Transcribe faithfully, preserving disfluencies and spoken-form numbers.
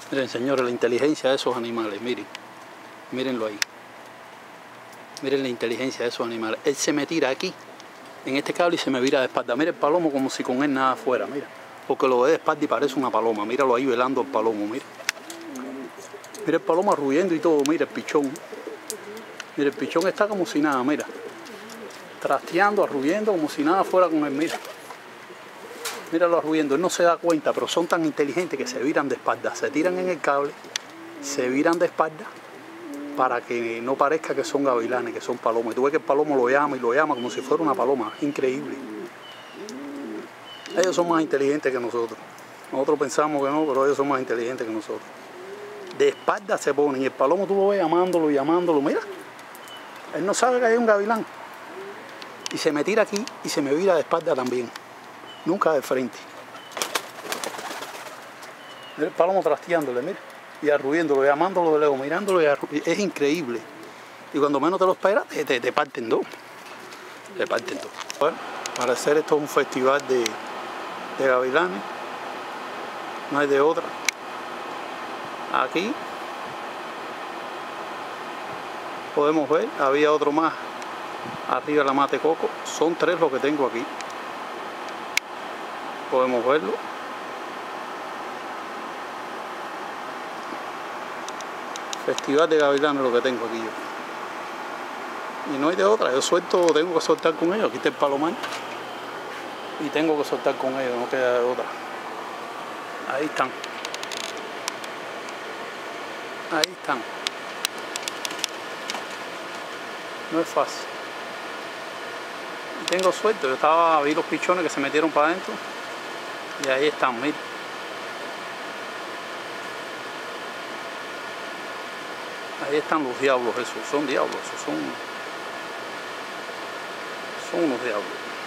Miren, señores, la inteligencia de esos animales, miren. Mírenlo ahí. Miren la inteligencia de esos animales. Él se me tira aquí, en este cable, y se me vira de espalda. Mira el palomo como si con él nada fuera, mira. Porque lo ve de espalda y parece una paloma. Míralo ahí velando el palomo, mira. Mira el palomo arruyendo y todo, mira el pichón. Mira, el pichón está como si nada, mira. Trasteando, arruyendo como si nada fuera con él, mira. Míralo arruyendo, él no se da cuenta, pero son tan inteligentes que se viran de espalda. Se tiran en el cable, se viran de espalda para que no parezca que son gavilanes, que son palomas. Y tú ves que el palomo lo llama y lo llama como si fuera una paloma. Increíble. Ellos son más inteligentes que nosotros. Nosotros pensamos que no, pero ellos son más inteligentes que nosotros. De espalda se ponen y el palomo tú lo ves llamándolo, llamándolo. Mira, él no sabe que hay un gavilán. Y se me tira aquí y se me vira de espalda también. Nunca de frente. Mira el palomo trasteándole, mira. Y arruyéndolo, llamándolo de lejos, mirándolo y arruyéndolo. Es increíble. Y cuando menos te lo esperas, te, te, te parten dos. Te parten dos. Bueno, para hacer esto un festival de, de gavilanes. No hay de otra. Aquí podemos ver, había otro más arriba de la mate coco. Son tres los que tengo aquí. Podemos verlo. Festival de gavilanes lo que tengo aquí yo. Y no hay de otra. Yo suelto, tengo que soltar con ellos. Aquí está el palomar. Y tengo que soltar con ellos, no queda de otra. Ahí están. Ahí están. No es fácil. Y tengo suerte. Yo estaba, vi los pichones que se metieron para adentro. Y ahí están, miren. Ahí están los diablos, esos son diablos, esos son, son unos diablos.